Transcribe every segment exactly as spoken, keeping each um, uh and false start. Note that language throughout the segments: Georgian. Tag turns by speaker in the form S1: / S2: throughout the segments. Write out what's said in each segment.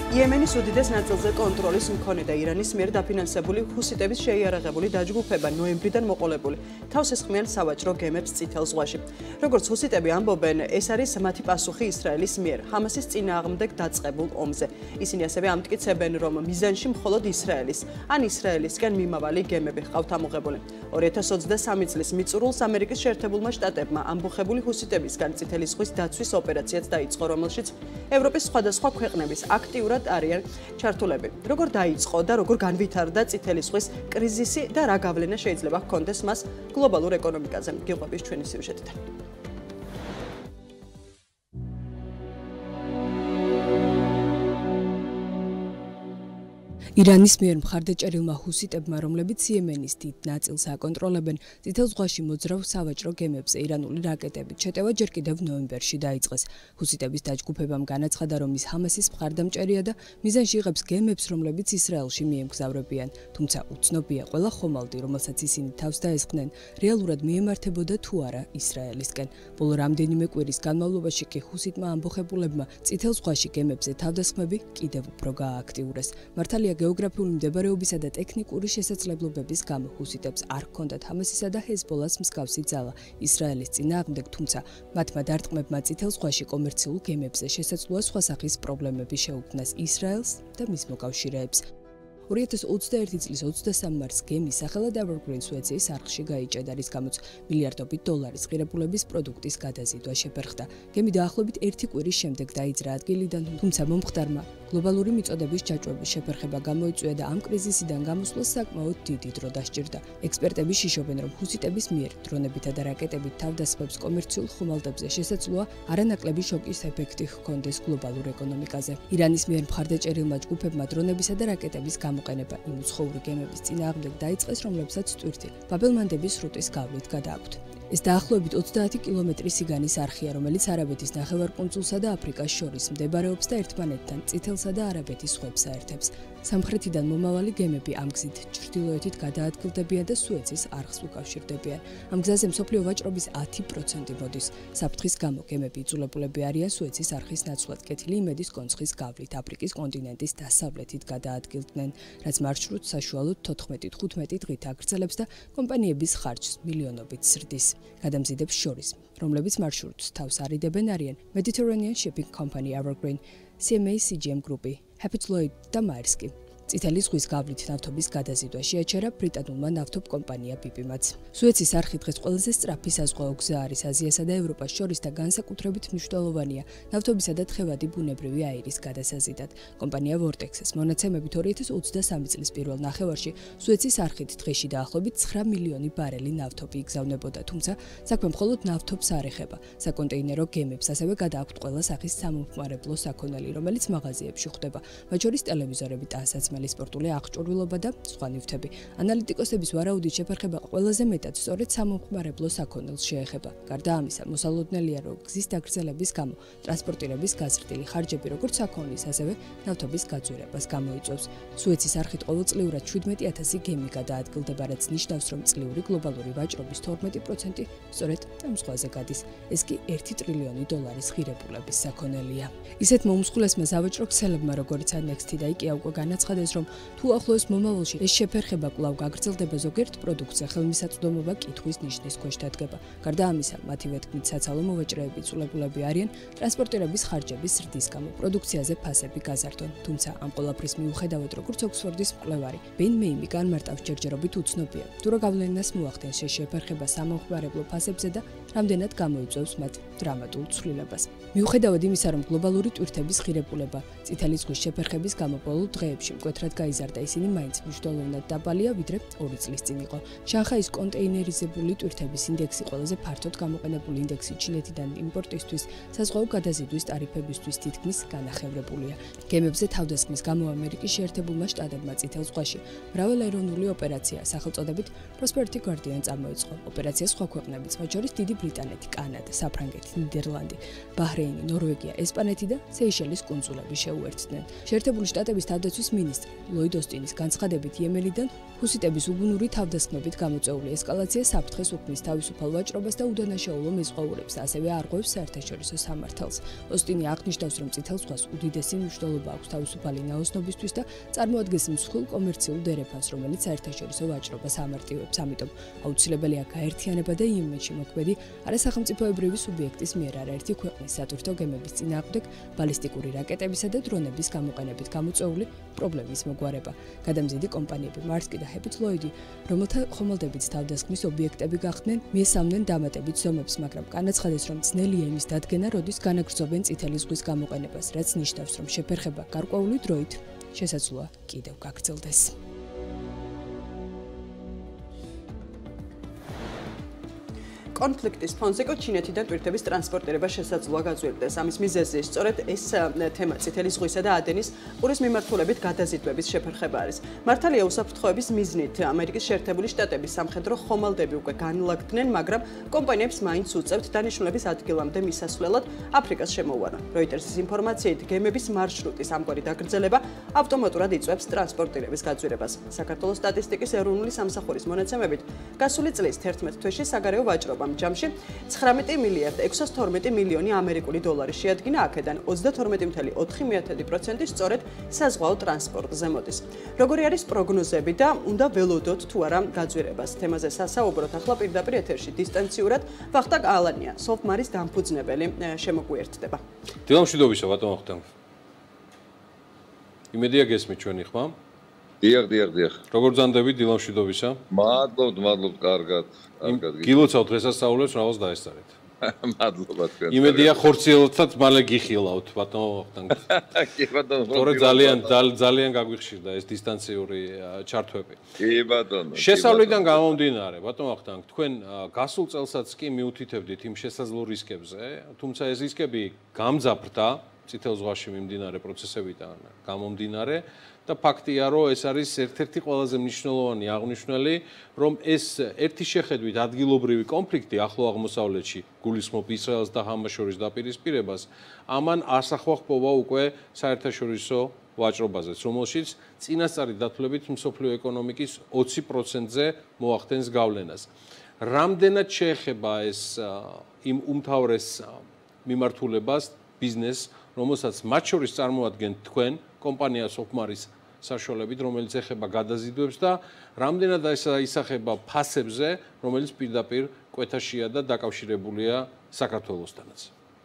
S1: იემენის უდიდეს ნაწილზე კონტროლის მქონე და ირანის მიერ დაფინანსებული ჰუსიტების შეიარაღებული დაჯგუფება ნოემბრიდან მოყოლებული თავს ესხმიან სავაჭრო გემებს წითელ ზღვაში. Როგორც ჰუსიტები ამბობენ, ეს არის მათი პასუხი ისრაელის მიერ ჰამასის წინააღმდეგ დაწყებულ ომზე. Ისინი ასევე ამტკიცებენ, რომ მიზანში მხოლოდ ისრაელის ან ისრაელისკენ მიმავალი გემები ჰყავთ ამოღებული. ორი ათას ოცდასამი წლის მიწურულს ამერიკის შეერთებულმა შტატებმა ამბოხებული ჰუსიტებისგან წითელი ზღვის დაცვის ოპერაციაც დაიწყო, რომელშიც ევროპის სხვადასხვა ქვეყნების აქტიურად არიან ჩართულები. Როგორ დაიწყო და როგორ განვითარდა წითელი ზღვის კრიზისი და რა გავლენა შეიძლება ჰქონდეს მას გლობალურ ეკონომიკაზე? გიყვებით ჩვენი სიუჟეტიდან. ირანის მიერ მხარდაჭერილმა ჰუსიტებმა, რომლებიც იემენის დიდ ნაწილს აკონტროლებენ, წითელ ზღვაში მოძრავ სავაჭრო გემებზე ირანული რაკეტებით შეტევა ჯერ კიდევ ნოემბერში დაიწყეს. ჰუსიტების დაჯგუფებამ განაცხადა, რომ ის ჰამასის მხარდამჭერია და მიზანში იღებს გემებს, რომლებიც ისრაელში მიემგზავრებიან. თუმცა უცნობია ყველა ხომალდი, რომელსაც ისინი თავს დაესხნენ, რეალურად მიემართებოდა თუ არა ისრაელისკენ. ბოლო რამდენიმე კვირის განმავლობაში კი ჰუსიტმა ამბოხებულებმა წითელ ზღვაში გემებზე თავდასხმები კიდევ უფრო გაააქტიურეს. მართალია გეოგრაფიული მდებარეობისა და ტექნიკური შესაძლებლობების გამო ჰუსიტებს არ ჰქონდათ ჰამასისა და ჰეზბოლას მსგავსი ძალა ისრაელის წინააღმდეგ, თუმცა მათმა დარტყმებმა წითელ ზღვაში კომერციულ გემებზე შესაძლოა სხვა სახის პრობლემები შეუქმნას ისრაელს და მის მოკავშირეებს. ორი ათას ოცდაერთი წლის ოცდასამი მარტს გემის სახელად Evergreen სუეცის არხში გაიჭედა, რის გამოც მილიარდობით დოლარის ღირებულების პროდუქტის გადაზიდვა შეფერხდა. გემი დაახლოებით ერთი კვირის შემდეგ დაიძრა ადგილიდან, თუმცა მომხდარმა გლობალური მიწოდების ჯაჭვების შეფერხება გამოიწვია და ამ კრიზისიდან გამოსვლას საკმაოდ დიდი დრო დასჭირდა. ექსპერტები შიშობენ, რომ ჰუსიტების მიერ დრონებითა და რაკეტებით თავდასხმებს კომერციულ ხომალდებზე შესაძლოა არანაკლები შოკის ეფექტი ჰქონდეს გლობალურ ეკონომიკაზე. ირანის მიერ მხარდაჭერილმა ჯგუფებმა დრონებისა და რაკეტების გამოყენება იმ უცხოური გემების წინააღმდეგ დაიწყეს, რომლებსაც ტვირთი ბაბელმანდების სრუტის გავლით გადააქვთ. ეს დაახლოებით ოცდაათი კილომეტრი სიგანის არხია, რომელიც არაბეთის ნახევარკუნძულსა და აფრიკას შორის მდებარეობს და ერთმანეთთან წითელსა და არაბეთის ზღვებს აერთებს. სამხრეთიდან მომავალი გემები ამ გზით ჩრდილოეთით გადაადგილდებიან და სუეცის არხს უკავშირდებიან. ამ გზაზე მსოფლიო ვაჭრობის ათი პროცენტი მოდის. საფრთხის გამო გემები იძულებულები არიან სუეცის არხის ნაცვლად კეთილი იმედის კონცხის გავლით აფრიკის კონტინენტის დასავლეთით გადაადგილდნენ, რაც მარშრუტს საშუალოდ თოთხმეტი თხუთმეტი დღით აგრძელებს და კომპანიების ხარჯს მილიონობით ზრდის. გადამზიდებს შორის, რომლებიც მარშრუტს თავს არიდებენ არიან Mediterranean Shipping Company Evergreen, C M A C G M Group, Hapag Lloyd და Maersk. წითელი ზღვის გავლით ნავთობის გადაზიდვა შეაჩერა ბრიტანულმა ნავთობ კომპანია ბი პი-მაც. სუეცის არხი დღეს ყველაზე სწრაფი საზღვაო გზა არის აზიასა და ევროპას შორის და განსაკუთრებით მნიშვნელოვანია ნავთობისა და თხევადი ბუნებრივი აირის გადასაზიდად. კომპანია Vortex-ს მონაცემებით ორი ათას ოცდასამი წლის პირველ ნახევარში სუეცის არხით დღეში დაახლოებით ცხრა მილიონი ბარელი ნავთობი იგზავნებოდა, თუმცა საქმე მხოლოდ ნავთობს არ ეხება. საკონტეინერო გემებს ასევე გადააქვთ ყველა სახის სამომხმარებლო საქონელი, რომელიც მაღაზიებში ხვდება, მათ შორის ტელევიზორები, ტანსაცმელი, სპორტული აღჭურვილობა და სხვა ნივთები. ანალიტიკოსების ვარაუდით შეფერხება ყველაზე მეტად სწორედ სამომხმარებლო საქონელს შეეხება. გარდა ამისა, მოსალოდნელია, რომ გზის დაგრძელების გამო ტრანსპორტირების გაზრდილი ხარჯები როგორც საქონლის, ასევე ნავთობის გაძვირებას გამოიწვევს. სუეცის არხით ყოველწლიურად შვიდმეტი ათასი გემი გადაადგილდება, რაც ნიშნავს, რომ წლიური გლობალური ვაჭრობის თორმეტი პროცენტი სწორედ ამ ზღვაზე გადის. ეს კი ერთი ტრილიონი დოლარის ღირებულების საქონელია. ისეთ მომსხულესმა სავაჭრო ქსელებმა, როგორიც Nexty და IKEA უკვე განაცხადეს, რომ თუ ახლოს მომავალში ეს შეფერხება კვლავ გაგრძელდება, ზოგიერთ პროდუქტზე ხელმისაწვდომობა კითხვის ნიშნის ქვეშ დადგება. გარდა ამისა, მათი ვეთქმით საცალო მოვაჭრეები იძულებულები არიან ტრანსპორტირების ხარჯების ზრდის გამო პროდუქციაზე ფასები გაზარდონ. თუმცა ამ ყველაფრის მიუხედავად, როგორც ოქსფორდის მკვლევარი ბენ მეიმი განმარტავს, ჯერჯერობით უცნობია, თუ რა გავლენას მოახდენს ეს შეფერხება სამომხმარებლო ფასებზე და რამდენად გამოიწვევს მათ დრამატულ ცვლილებას. მიუხედავად იმისა, რომ გლობალური ტვირთების ღირებულება წითელი ზღვის შეფერხების გამო ბოლო დღეებში მკვეთრად გაიზარდა, ისინი მაინც მნიშვნელოვნად დაბალია, ვიდრე ორი წლის წინ იყო. შანხაის კონტეინერიზებული ტვირთების ინდექსი ყველაზე ფართოდ გამოყენებული ინდექსი ჩინეთიდან იმპორტისთვის, საზღვაო გადაზიდვის ტარიფებისთვის თითქმის განახევრებულია. გემებზე თავდასხმის გამო ამერიკის შეერთებულმა შტატებმა წითელ ზღვაში მრავალეროვნული ოპერაცია სახელწოდებით Prosperity Guardian წარმოიწყო. ოპერაცია სხვა ქვეყნებიც, მათ შორის დიდი ბრიტანეთი, კანადა, საფრანგეთი, ნიდერლანდი, ბაჰრეინი, ნორვეგია, ესპანეთი და სეიშელის კუნძულები შეუერთდნენ. შეერთებული შტატების თავდაცვის მინისტრი ლოიდ ოსტინის განცხადებით იემენიდან ჰუსიტების უბუნური თავდასხმებით გამოწვეული ესკალაცია საფრთხეს უქმნის თავისუფალ ვაჭრობას და უდანაშაულო მეზღვაურებს, ასევე არღვევს საერთაშორისო სამართალს. ოსტინი აღნიშნავს, რომ წითელ ზღვას უდიდესი მნიშვნელობა აქვს თავისუფალი ნაოსნობისთვის და წარმოადგენს მსხვილ კომერციულ დერეფანს, რომელიც საერთაშორისო ვაჭრობას ამარტივებს. ამიტომ აუცილებელია გაერთიანება და იემენში მოქმედი არასახელმწიფოებრივი სუბიექტის მიერ არაერთი ქვეყნის სატვირთო გემების წინააღმდეგ ბალისტიკური რაკეტებისა და დრონების გამოყენებით გამოწვეული პრობლემის მოგვარება. გადამზიდი კომპანიები მარს კი და ჰეპით ლოიდი, რომელთა ხომალდებიც თავდასხმის ობიექტები გახდნენ, მიესალმნენ დამატებით ზომებს, მაგრამ განაცხადეს, რომ ძნელია იმის დადგენა, როდის განაგრძობენ წითელი ზღვის გამოყენებას, რაც ნიშნავს, რომ შეფერხება გარკვეული დროით შესაძლოა კიდევ გაგრძელდეს.
S2: კონფლიქტის ფონზე კი ჩინეთიდან ტვირთების ტრანსპორტირება შესაძლოა გაძვირდეს. ამის მიზეზი სწორედ ეს თემა წითელი ზღვისა და ადენის ყურის მიმართულებით გადაზიდვების შეფერხება არის. მართალია უსაფრთხოების მიზნით ამერიკის შეერთებული შტატების სამხედრო ხომალდები უკვე განლაგდნენ, მაგრამ კომპანიებს მაინც უწევთ დანიშნულების ადგილამდე მისასვლელად აფრიკას შემოუვარა. როიტერსის ინფორმაციით, გემების მარშრუტის ამგვარი დაგრძელება ავტომატურად იწვევს ტრანსპორტირების გაძვირებას. საქართველოს სტატისტიკის ეროვნული სამსახურის მონაცემებით, გასული წლის თერთმეტ თვეში საგარეო ვაჭრობა ჯამში ცხრამეტი მილიარდი ექვსას თორმეტი მილიონი ამერიკული დოლარი შეადგინა, აქედან ოცდათორმეტი წუთი ოთხი პროცენტი სწორედ საზღვაო ტრანსპორტზე მოდის. როგორი არის პროგნოზები და უნდა ველოდოთ თუ არა გაძვირებას? თემაზე სასაუბროთ ახლა პირდაპირ ეთერში დისტანციურად ვახტანგ ალანია, სოფმარის დამფუძნებელი შემოგვიერთდება.
S3: დილამშვიდობისა ბატონო ვახტანგ. იმედია გესმით ჩვენი ხმა?
S4: დიახ, დიახ, დიახ.
S3: როგორ ბრძანდებით დილამშვიდობისა?
S4: მადლობთ, მადლობთ, კარგად. კარგად.
S3: გილოცავთ დღესასწაულებს რაღაც დაესწარეთ.
S4: მადლობა თქვენ.
S3: იმედია ხორციელთაც მალე გიხილავთ ბატონო ვახტანგ.
S4: კი ბატონო.
S3: თორე ძალიან ძალიან გაგვიხშირდა ეს დისტანციური ჩართვები.
S4: კი ბატონო.
S3: შესავლიდან გამომდინარე, ბატონო ვახტანგ, თქვენ გასულ წელსაც კი მიუთითებდით იმ შესაძლო რისკებზე, თუმცა ეს რისკები გამძაფრდა წითელ ზღვაში მიმდინარე პროცესებიდან გამომდინარე. და ფაქტია, რომ ეს არის ერთ-ერთი ყველაზე მნიშვნელოვანი აღნიშნული, რომ ეს ერთი შეხედვით ადგილობრივი კონფლიქტი ახლო აღმოსავლეთში გულისხმობ ისრაელს და ჰამას შორის დაპირისპირებას, ამან ასახვა ხპოვა უკვე საერთაშორისო ვაჭრობაზეც, რომელშიც წინასწარი დათვლებით მსოფლიო ეკონომიკის ოცი პროცენტზე მოახდენს გავლენას. რამდენად შეეხება ეს იმ უმთავრეს მიმართულებას, ბიზნესს, რომელსაც მათ შორის წარმოადგენთ თქვენ, კომპანია სოფმარის საშუალებით, რომელიც ეხება გადაზიდვებს და რამდენად ისახება ფასებზე, რომელიც პირდაპირ კვეთაშია და დაკავშირებულია საქართველოსთანაც.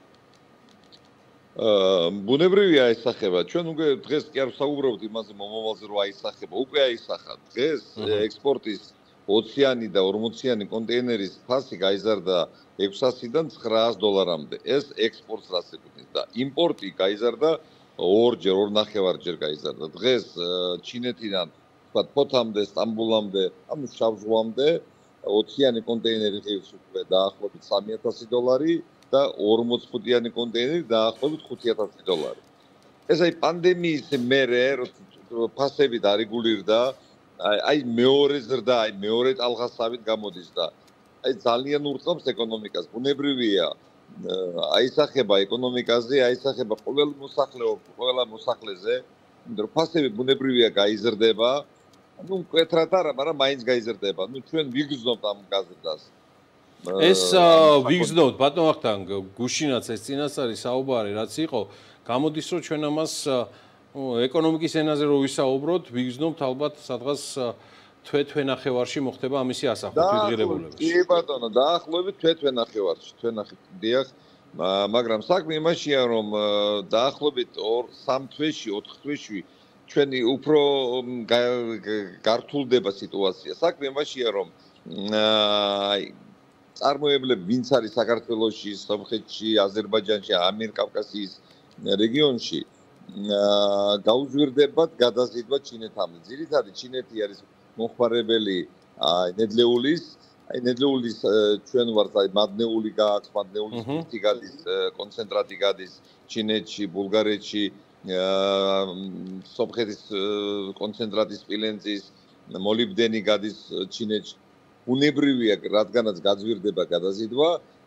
S4: აა ბუნებრივია ისახება. ჩვენ უკვე დღეს კი არ ვსაუბრობთ იმაზე მომავალზე რომ აისახება. უკვე აისახა. დღეს ექსპორტის ოციანი და ორმოციანი კონტეინერის ფასი გაიზარდა ექვსასიდან ცხრაას დოლარამდე. ეს ექსპორტს რას ეკუთვნის და იმპორტი გაიზარდა ორჯერ, ორნახევარჯერ გაიზარდა. დღეს ჩინეთიდან, თქვა, ფოთამდე, სტამბულამდე, ანუ შავ ზღვამდე ოციანი კონტეინერი ღირს უკვე დაახლოებით სამი ათასი დოლარი და ორმოც ფუტიანი კონტეინერი დაახლოებით ხუთი ათასი დოლარი. ეს აი პანდემიის მერე ფასები დარეგულირდა, აი მეორე ზრდა, აი მეორე ტალღასავით გამოდის და აი ძალიან ურტყამს ეკონომიკას. ბუნებრივია აისახება ეკონომიკაზე, აისახება ყოველ მოსახლეობ, ყველა მოსახლეზე, რომ ფასები ბუნებრივია გაიზრდება, ну მკვეთრად არა, მაგრამ მაინც გაიზრდება. ну ჩვენ ვიგრძნობთ ამ გაზრდას.
S3: ეს ვიგრძნობთ, ბატონო ვახტანგ, გუშინაც ეს წინასწარი საუბარი რაც იყო, გამოდის რომ ჩვენ ამას ეკონომიკის ενაზე რო ვისაუბროთ, ვიგრძნობთ ალბათ სადღაც თვე-თვე ნახევარში მოხდება ამისი ასახვა თვითღირებულების.
S4: კი ბატონო, დაახლოებით თვე-თვე ნახევარში, თვე ნახევარში. დიახ, მაგრამ საქმე იმაშია, რომ დაახლოებით ორ-სამ თვეში, ოთხ თვეში ჩვენი უფრო გართულდება სიტუაცია. საქმე იმაშია, რომ აი წარმოებლები, ვინც არის საქართველოში, სომხეთში, აზერბაიჯანში, ამიერკავკასიის რეგიონში, გაუზვირდებათ გადაზიდვა ჩინეთამდე. ძირითადად ჩინეთი არის მოხმარებელი ნედლეულის, აი ნედლეულის ჩვენ ვართ, აი მადნეული გააქვს, მადნეულის სპირტი გადის, კონცენტრატი გადის ჩინეთში, ბულგარეთში, სომხეთის კონცენტრატის სპილენძის, მოლიბდენი გადის ჩინეთში. უნებრივია, რადგანაც გაძვირდება გადაზიდვა,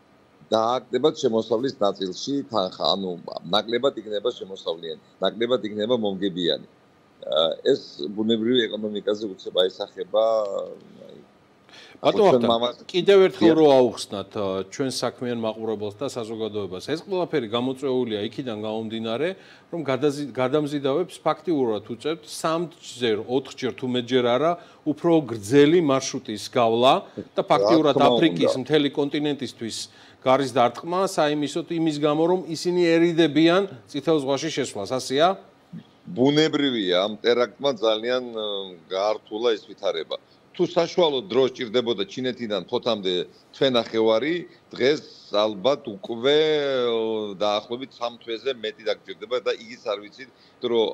S4: დააკდებათ შემოსავლის ნაწილში თანხა, ანუ ნაკლებად იქნება შემოსავლიანი, ნაკლებად იქნება მომგებიანი. ეს ბუნებრივი ეკონომიკაზე უცებ აისახება.
S3: ბატონო, კიდევ ერთხელ რო აუხსნათ ჩვენ საქმიან მაყურებელს და საზოგადოებას. ეს ყველაფერი გამოწვეულია იქიდან გამომდინარე, რომ გადამზიდავებს ფაქტიურად უწევთ სამჯერ, ოთხჯერ თუ მეტჯერ არა, უფრო გრძელი მარშრუტის გავლა და ფაქტიურად აფრიკის მთელი კონტინენტისთვის გარის დარტყმა საიმისოდ იმის გამო, რომ ისინი ერიდებიან წითელ ზღვაში შესვლას, ასეა?
S4: ბუნებრივია, ამ ტერაქტმა ძალიან გაართულა ეს ვითარება. თუ საშუალო დრო სჭირდებოდა ჩინეთიდან ფოთამდე თვენახევარი, დღეს ალბათ უკვე დაახლოებით სამ თვეზე მეტი დაგჭირდება და იგიც არ ვიცით, რომ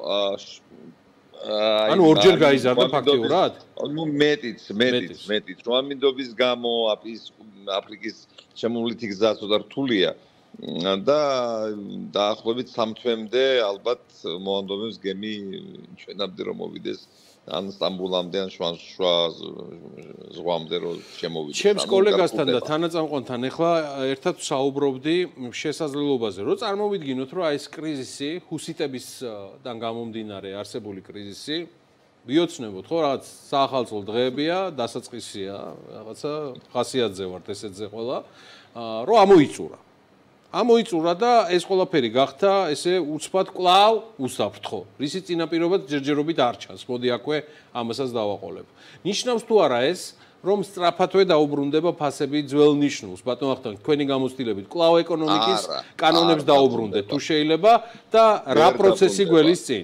S3: ანუ ორჯერ გაიზარდა ფაქტიურად?
S4: ნუ მეტიც, მეტიც, მეტიც. შუამინდობის გამო აფრიკის შემოვლითი გზა ცოტა რთულია და დაახლოებით სამ თვემდე ალბათ მოანდომებს გემი ჩვენამდე რომ მოვიდეს ან სტამბულამდე ან შუა ზღვამდე რომ შემოვიდეს.
S3: ჩემს კოლეგასთან და თანაწამყვანთან ახლა ერთად საუბრობდი შესაძლებლობაზე, რომ წარმოვიდგინოთ, რომ აი ეს კრიზისი, ჰუსიტებისგან გამომდინარე არსებული კრიზისი, მიოცნებოთ, ხო, რაღაც საახალწლო დღეებია, დასაწყისია, რაღაცა ხასიათზე ვართ ესეთზე ყველა, რომ ამოიწურა. ამოიწურა და ეს ყველაფერი გახდა ესე უცბად კლავ უსაფრთხო. რისი წინაპირობაც ჯერჯერობით არ ჩანს. მოდი აქვე ამასაც დავაყოლებ. ნიშნავს თუ არა ეს, რომ სწრაფადვე დაუბრუნდება ფასები ძველ ნიშნულს. ბატონო ახთან თქვენი გამოცდილებით კლავ ეკონომიკის კანონებს დაუბრუნდეთ თუ შეიძლება და რა პროცესი გველის წინ?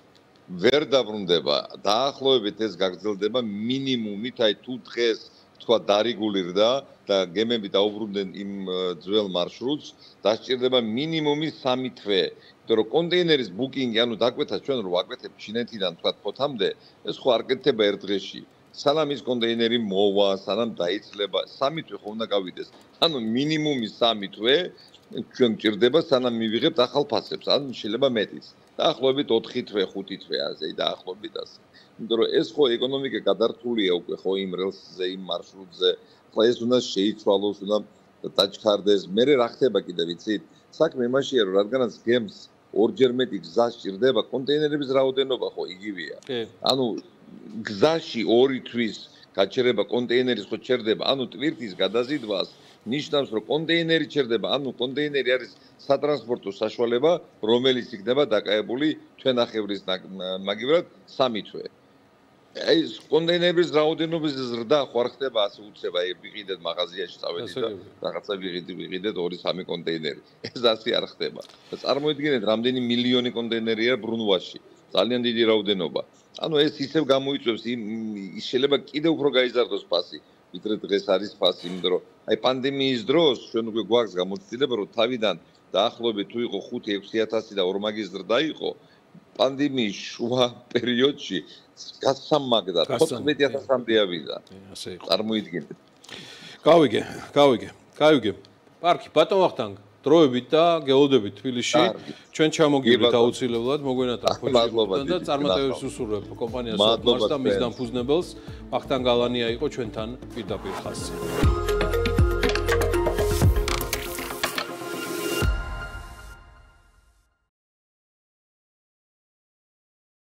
S4: ვერ დაბრუნდება. დაახლოებით ეს გაგრძელდება მინიმუმით, აი თუ დღეს თქვა დარეგულირდა და გემები დაუბრუნდნენ იმ ძველ მარშრუტს, დასჭირდება მინიმუმი სამი თვე. იმიტომ რომ კონტეინერის ბუკინგი, ანუ დაკვეთა ჩვენ რო ვაკვეთებ ჩინეთიდან თქვა ფოთამდე, ეს ხო არ კეთდება ერთ დღეში. სანამ ის კონტეინერი მოვა, სანამ დაიცლება, სამი თვე ხო უნდა გავიდეს. ანუ მინიმუმი სამი თვე ჩვენ გჭირდება, სანამ მივიღებთ ახალ ფასებს, ან შეიძლება მეტიც. დაახლოებით ოთხი თვე, ხუთი თვე ასე, დაახლოებით ასე. იმიტომ რომ ეს ხო ეკონომიკა გადართულია უკვე ხო იმ რელსზე, იმ მარშრუტზე. ახლა ეს უნდა შეიცვალოს, უნდა დაჩქარდეს. მერე რა ხდება კიდე ვიცით? საქმე იმაშია, რომ რადგანაც გემს ორჯერ მეტი გზა სჭირდება, კონტეინერების რაოდენობა ხო იგივეა. ანუ გზაში ორი თვის გაჩერება კონტეინერის ხო ჩერდება, ანუ ტვირთის გადაზიდვას ნიშნავს, რომ კონტეინერი ჩერდება, ანუ კონტეინერი არის სატრანსპორტო საშუალება, რომელიც იქნება დაკავებული თვენახევრის მაგივრად სამი თვე. აი ეს კონტეინერების რაოდენობის ზრდა ხო არ ხდება ასე უცებ, აი ვიყიდეთ მაღაზიაში წავედით და რაღაცა ვიყიდით, ვიყიდეთ ორი სამი კონტეინერი. ეს ასე არ ხდება. და წარმოიდგინეთ, რამდენი მილიონი კონტეინერია ბრუნვაში. ძალიან დიდი რაოდენობა. ანუ ეს ისევ გამოიწვევს ის შეიძლება კიდევ უფრო გაიზარდოს ფასი, ვიდრე დღეს არის ფასი, იმიტომ რომ აი პანდემიის დროს ჩვენ უკვე გვაქვს გამოცდილება, რომ თავიდან დაახლოებით თუ იყო ხუთი ექვსი ათასი და ორმაგის ზრდა იყო, პანდემიის შუა პერიოდში გასამაგდად ოცდაოთხ ათასამდე ავიდა.
S3: ასე იყო.
S4: წარმოიდგინეთ.
S3: გავიგე, გავიგე, გავიგე. პარკი ბატონ ვახტანგ, დროებით და გეოდებით თბილისში. ჩვენ ჩამოგივლით აუცილებლად, მოგვენატრა ხოჭი და წარმატებებს უსურვებ კომპანიას და მის დამფუძნებელს. ვახტანგ გალანია იყო ჩვენთან პირდაპირ ხაზზე.